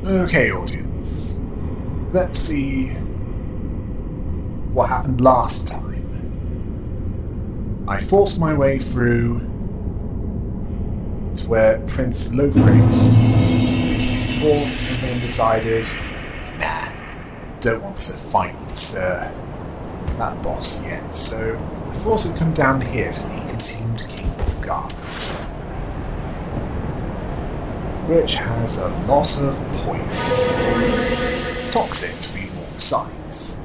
Okay, audience. Let's see what happened last time. I forced my way through to where Prince Lothric used to fought, and then decided, nah, don't want to fight that boss yet, so I forced him to come down here to the consumed King's Guard, which has a lot of poison. Toxic, to be more precise.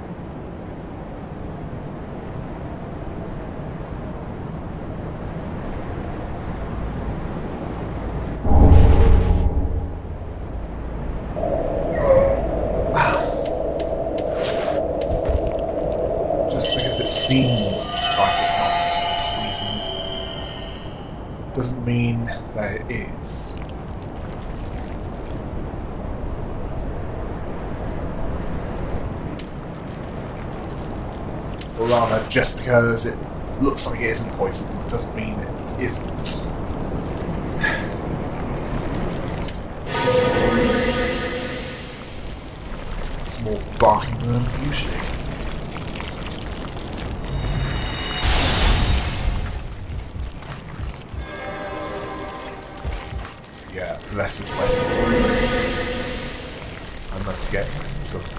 Just because it seems like it's not poisoned doesn't mean that it is. Or rather, just because it looks like it isn't poison doesn't mean it isn't. It's more barking than usually. Yeah, blessed weapon. I must get blessed something.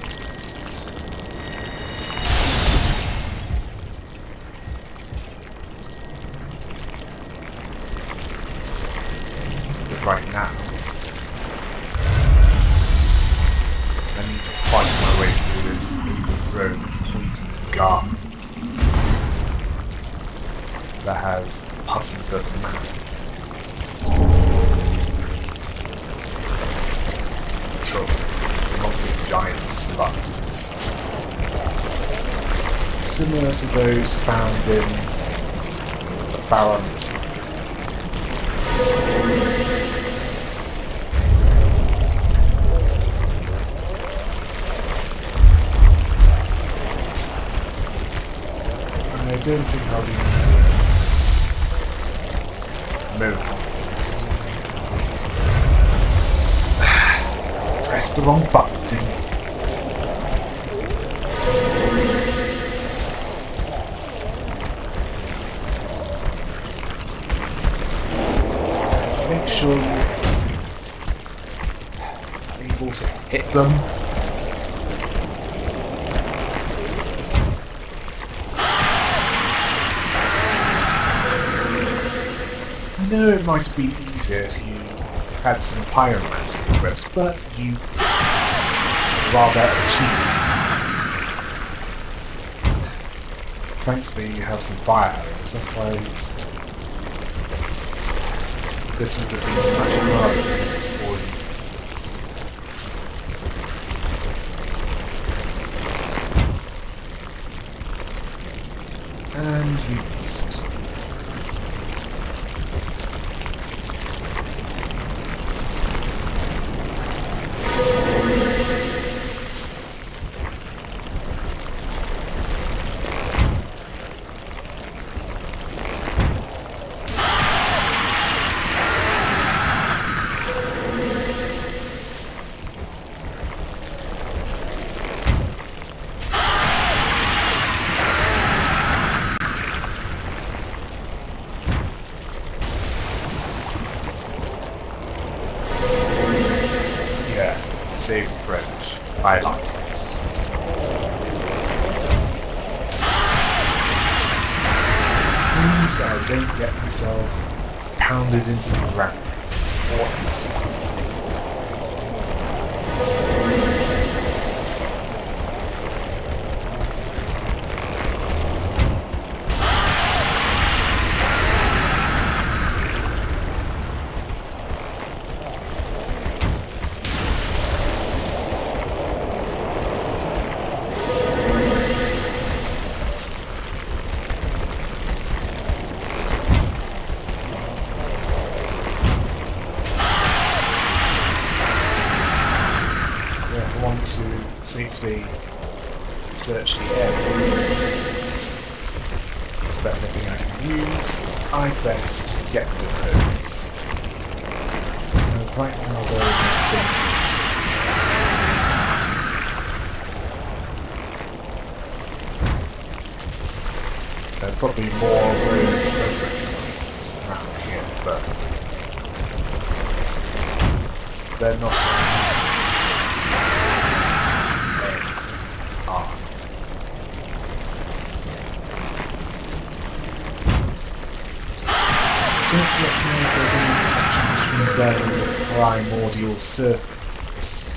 Right now, I need to fight my way through this overgrown, poisoned garden that has pusses of man. Trouble among the giant slugs, similar to those found in the Pharaoh. I don't think I'll be mobiles. Press the wrong button, didn't you? Make sure you're able to hit them. I know it might be easier if you had some pyromancy equipped, but you didn't. Rather cheap. Thankfully you have some fire arrows, otherwise this would have been much harder than it's already is. And you missed. Safe approach. I like it. Means that I don't get myself pounded into the ground or eaten. To safely search the area. But anything I can use, I'd best get rid of those. And right now they're the most dangerous. probably more of those overcoats around here, but they're not. Don't yet know if there's any connection between them and the primordial serpents.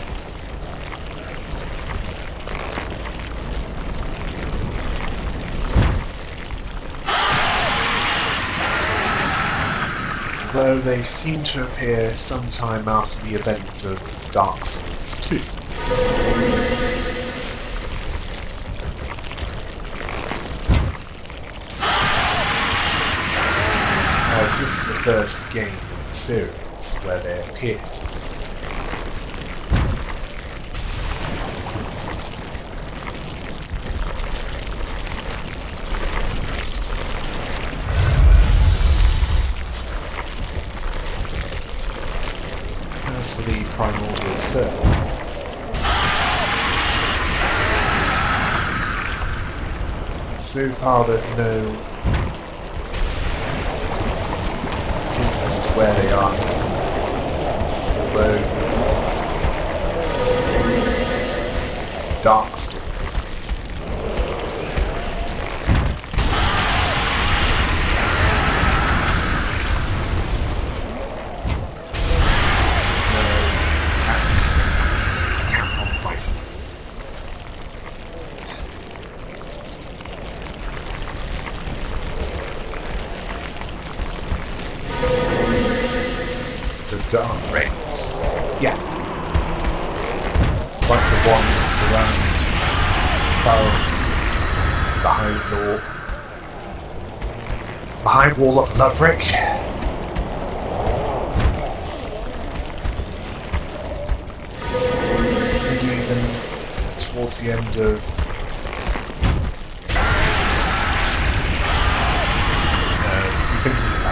Though they seem to appear sometime after the events of Dark Souls 2. As this is the first game in the series where they appear. As for the primordial serpents, so far there's no hint as to where they are, although Dark Souls dark raves. Yeah. Like the ones around the High Wall of Lothric. And even towards the end of I'm thinking of that.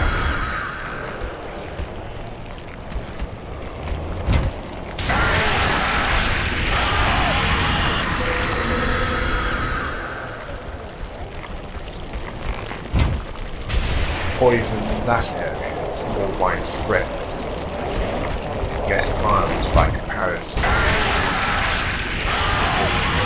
Poison in that area is more widespread, yet mild by comparison to poison.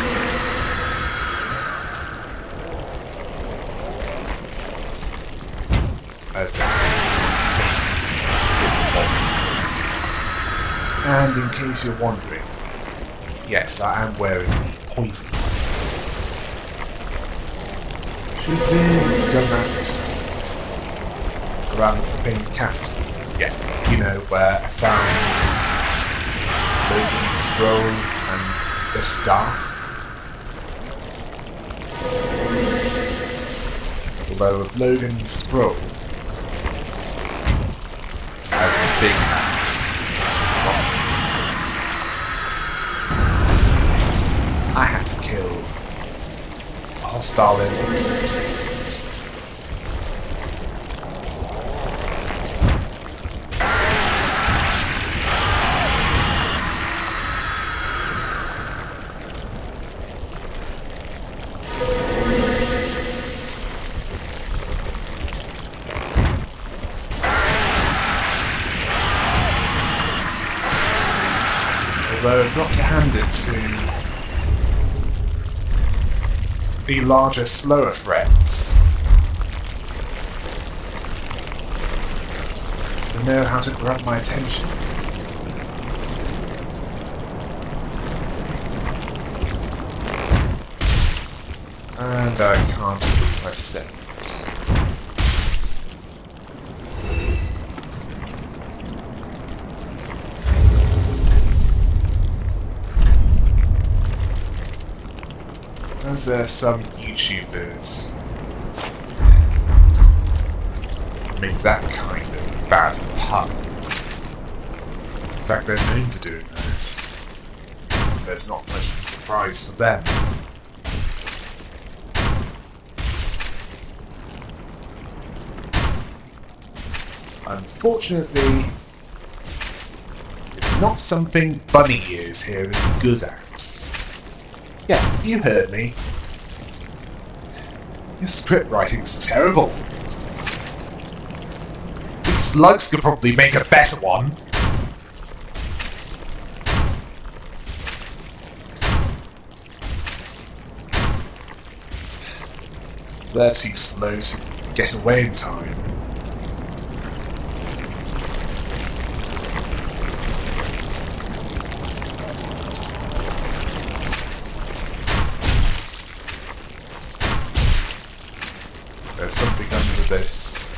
And in case you're wondering, yes, I am wearing poison. Should really have done that around the thing capital. Yeah, you know, where I found Logan's scroll and the staff. Although with Logan's scroll as the big hand, I had to kill a hostile enemy sentient. Although not to hand it to the larger, slower threats, they know how to grab my attention. And I can't believe I've said it. As some YouTubers make that kind of bad pun. In fact, they're known for doing that. So it's not much of a surprise for them. Unfortunately, it's not something Bunny Ears here is good at. Yeah, you heard me. Your script writing's terrible. These slugs could probably make a better one. They're too slow to get away in time. There's something under this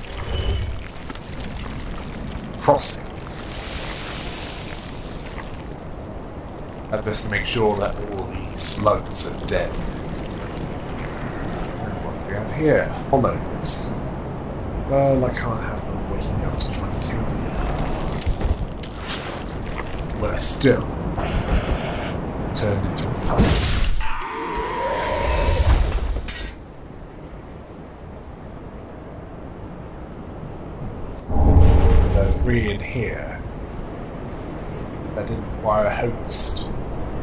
crossing. I'd best to make sure that all these slugs are dead. And what do we have here? Hollows. Well, I can't have them waking up to try and kill me. Worse still, turned into a puzzle. Three in here. That didn't require a host.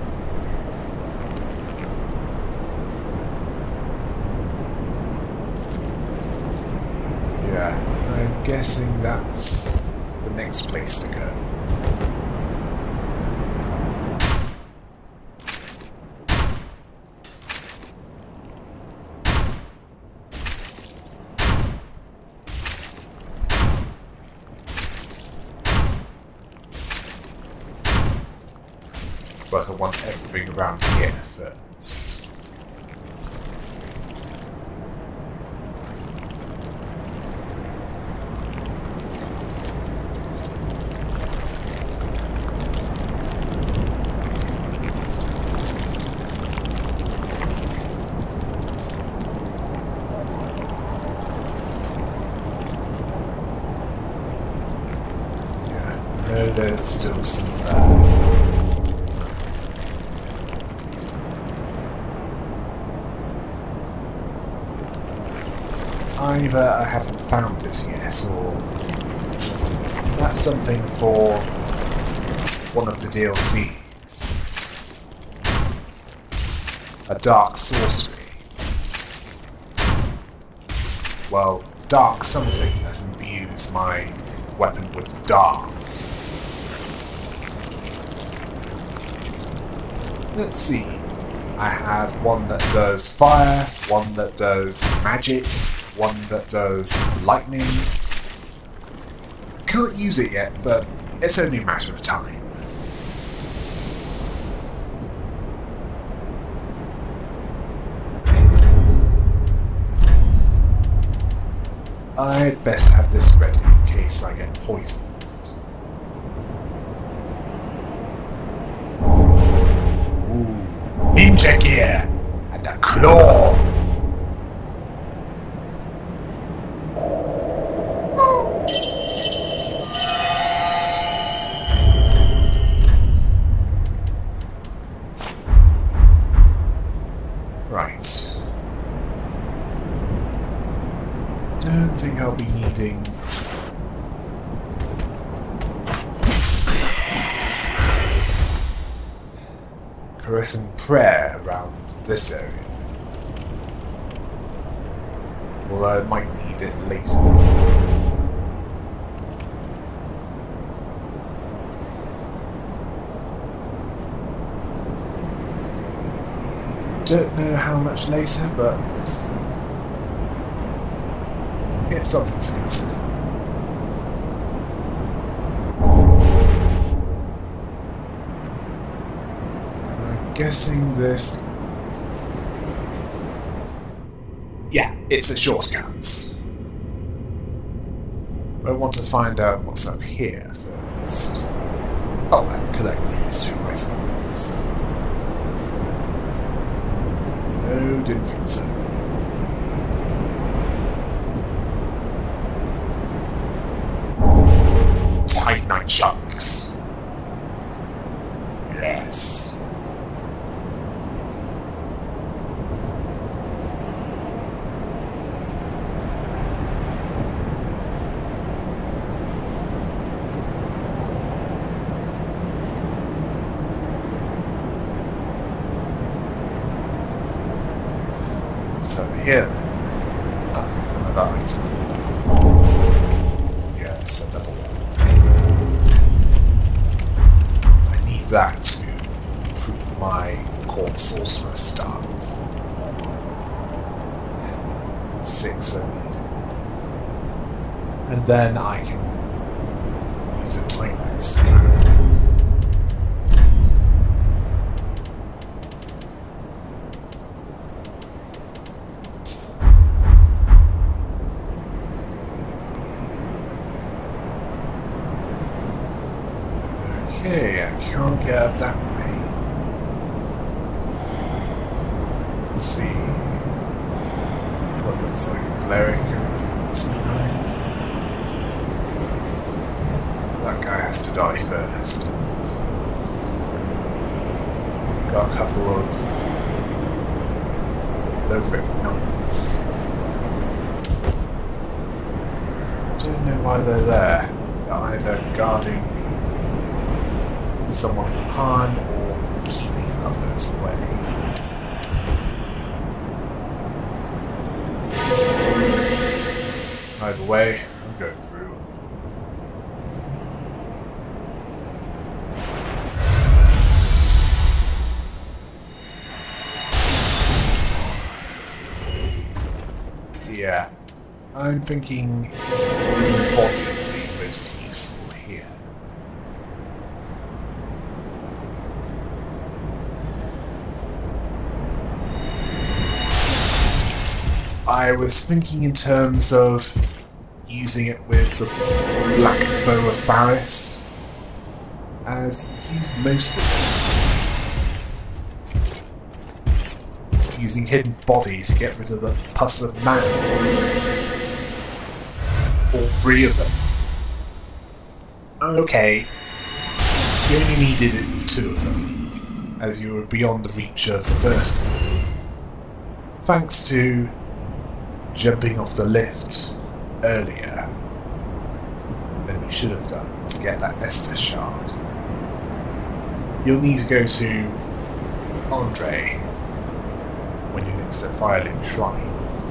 Yeah, I'm guessing that's the next place to go. But I want everything around here first. Yeah, no, there's still some there. Either I haven't found it yet, or that's something for one of the DLCs. A dark sorcery. Well, dark something that imbues my weapon with dark. Let's see. I have one that does fire, one that does magic, one that does lightning. Can't use it yet, but it's only a matter of time. I'd best have this ready in case I get poisoned. Ooh, ninja gear and a claw! Right. Don't think I'll be needing caressing prayer around this area. Although I might need it later. Don't know how much later, but it's something to consider. I'm guessing this... Yeah, it's a shortcut. But I want to find out what's up here first. Oh, and collect these 2 items. No, didn't think so. Titanite chunks. Yes. So here. Right. Yeah, so level 1. I need that to improve my Court Sorcerer staff. 6 I need. And then I can use Attunement. Okay, I can't get up that way. Let's see. What looks like a cleric of Snide. That guy has to die first. Got a couple of low-rank knights. Don't know why they're there. They're either guarding someone from harm or keeping others away. Either way, I'm going through. Yeah, I'm thinking body would be most useful here. I was thinking in terms of using it with the Black Bow of Faris, as you use most of it. Using hidden body to get rid of the pus of man. All 3 of them. Okay, you only needed it with 2 of them, as you were beyond the reach of the first one. Thanks to jumping off the lift earlier than you should have done to get that Estus shard. You'll need to go to Andre when you next at Firelink Shrine.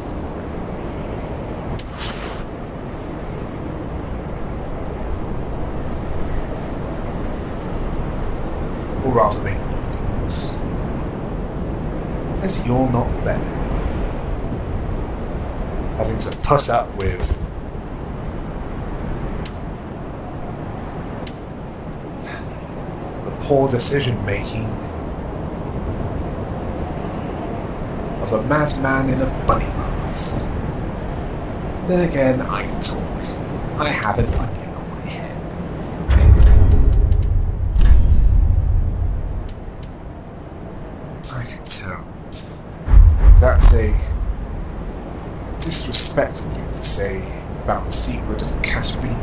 Or rather make meetings. As you're not there. Having to put up with the poor decision making of a madman in a bunny mask. Then again, I can talk. I have an onion on my head. I can tell. That's a disrespectful thing to say about the secret of Katarina.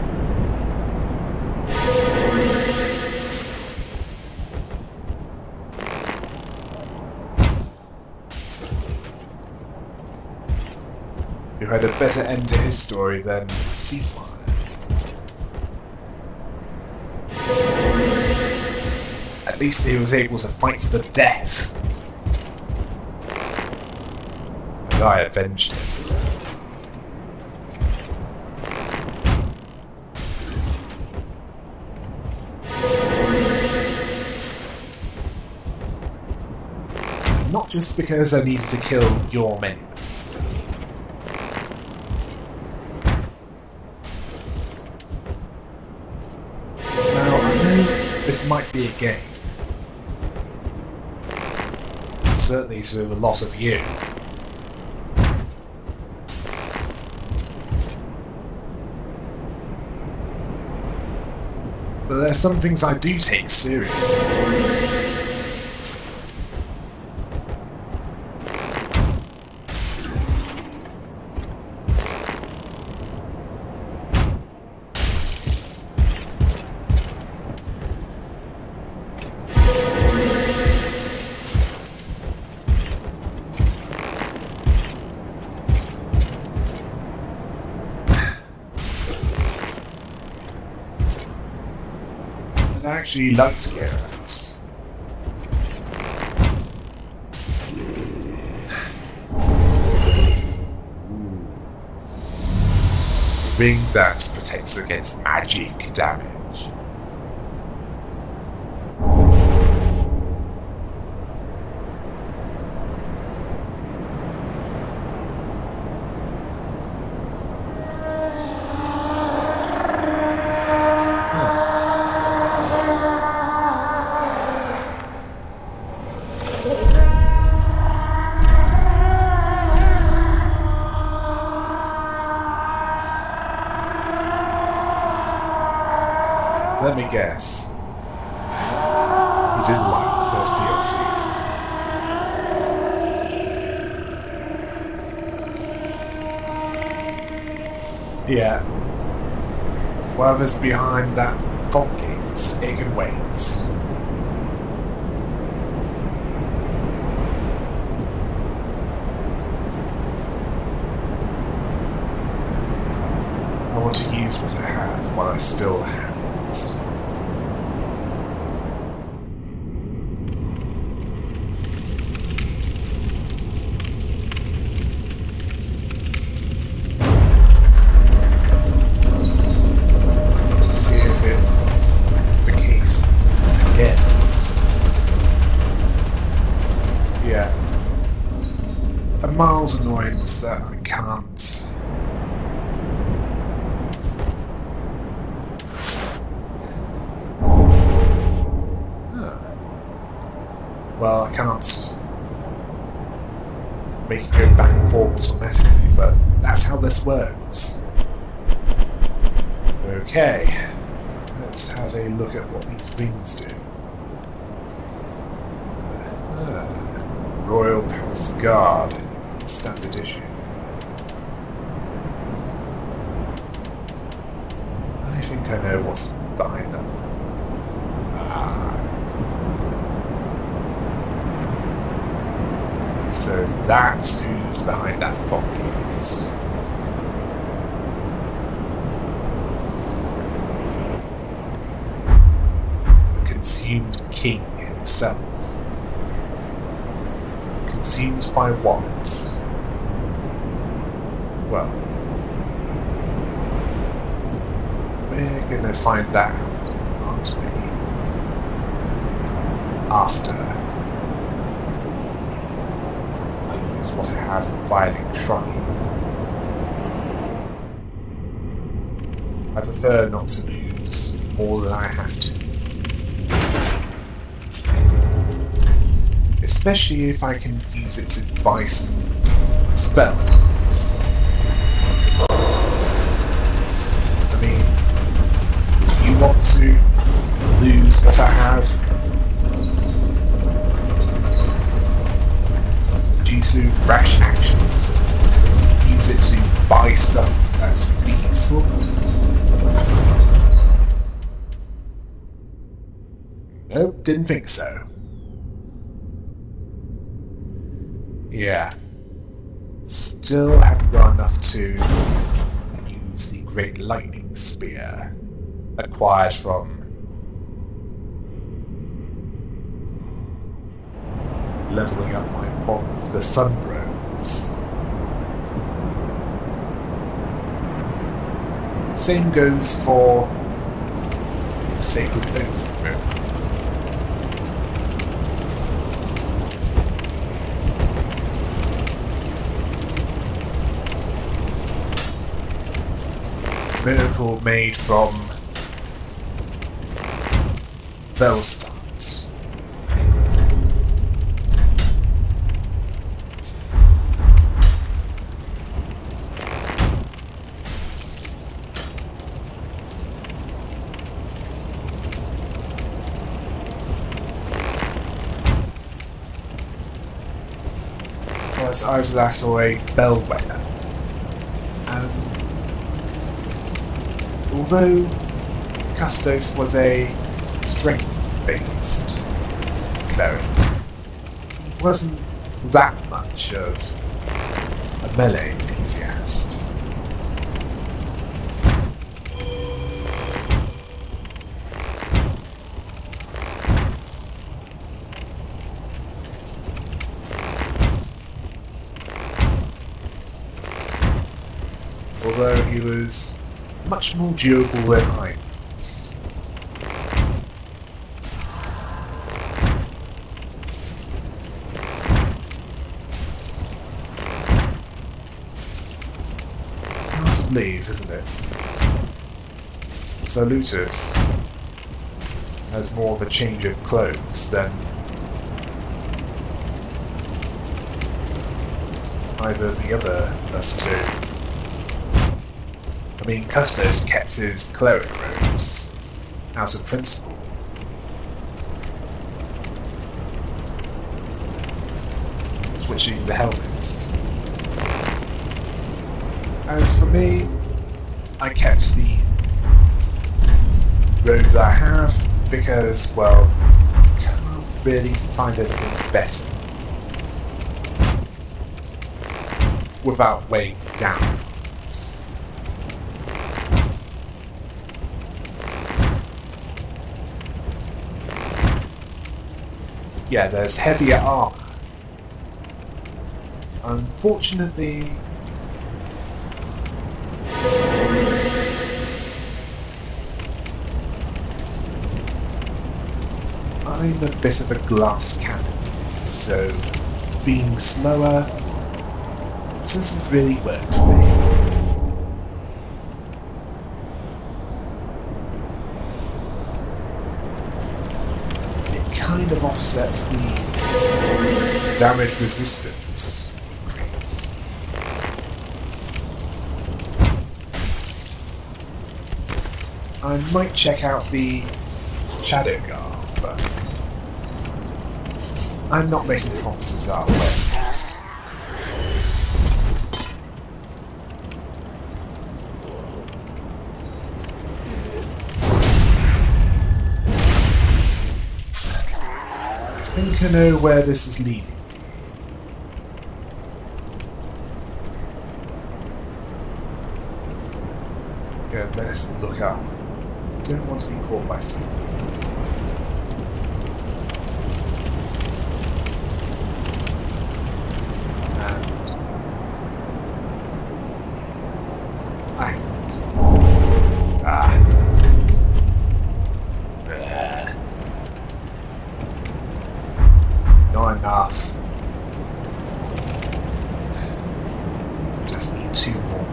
Who had a better end to his story than Seawire. At least he was able to fight to the death. And I avenged him. Not just because I needed to kill your men. Now, I know this might be a game. Certainly to the loss of you. But there's some things I do take seriously. I actually like scare rats. ring that protects against magic damage. Let me guess. You didn't like the first DLC. Yeah. Whatever's behind that fog gate, it can wait. I want to use what I have while I still have it. See if it's the case again. Yeah. A mild annoyance that I can't. Well, I can't make it go back and forth automatically, but that's how this works. Okay, let's have a look at what these rings do. Royal Palace Guard, standard issue. I think I know what's behind them. So that's who's behind that fog gate. The consumed king himself. Consumed by what? Well, we're gonna find that out, aren't we? After what I have in Violating Shrine. I prefer not to lose more than I have to. Especially if I can use it to buy some spells. I mean, do you want to lose what I have? Use a rash action. Use it to buy stuff that's really useful. Nope, didn't think so. Yeah. Still haven't got enough to use the Great Lightning Spear acquired from leveling up my bond with the Sunbros. Same goes for Sacred Oath. Miracle made from Velstart. It's either that or a bellwether. Although Custos was a strength-based cleric, he wasn't that much of a melee enthusiast. Although he was much more durable than irons. Hard to believe, isn't it? Salutus has more of a change of clothes than either of the other of us two. I mean, Custos kept his cleric robes out of principle. Switching the helmets. As for me, I kept the robe that I have because, well, can't really find anything better without weighing down. Yeah, there's heavier armor. Unfortunately, I'm a bit of a glass cannon, so being slower doesn't really work for me. It kind of offsets the damage resistance increase. I might check out the Shadow Guard, but I'm not making promises that I'll work yet. I think I know where this is leading. Yeah, let's look up. Don't want to be caught by stealers. And act. Not enough. Just need 2 more.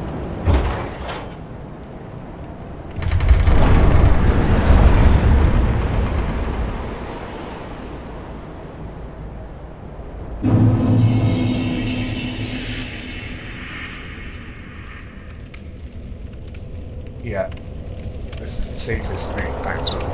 Yeah, this is the safest route back to